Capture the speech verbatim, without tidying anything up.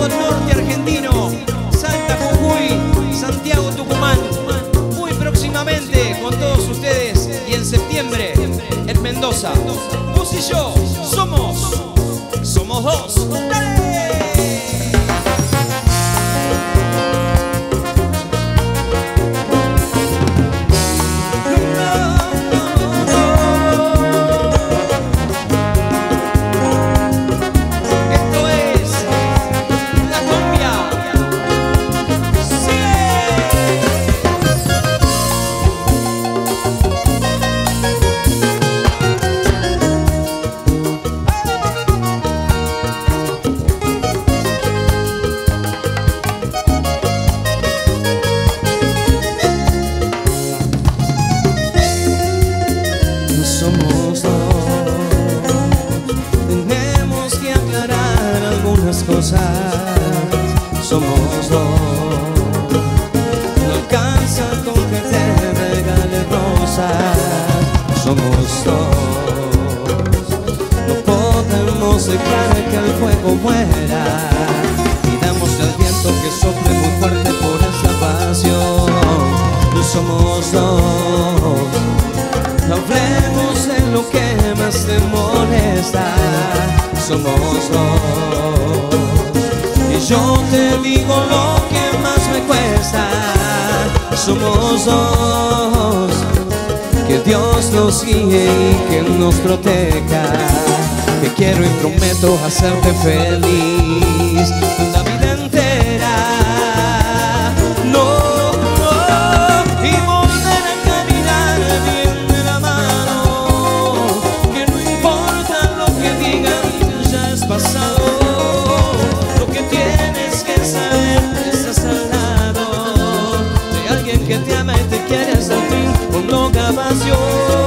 todo el norte argentino, Salta, Jujuy, Santiago, Tucumán. Muy próximamente con todos ustedes y en septiembre en Mendoza. Vos y yo somos, somos dos. ¡Dale! Somos dos, tenemos que aclarar algunas cosas. Somos dos, no alcanza con que te regale rosas. Somos dos, no podemos dejar que el fuego muera. Pidamos al viento que sople muy fuerte por esta pasión. Somos dos, no hablemos de lo que más te molesta. Somos dos, y yo te digo lo que más me cuesta. Somos dos, que Dios nos guíe y que nos proteja. Que quiero y prometo hacerte feliz la vida entera. No, no, y volver a caminar bien de la mano. Que no importa lo que digan, ya es pasado. Lo que tienes que saber, estás al lado de alguien que te ama y te quiere hasta el fin con loca pasión.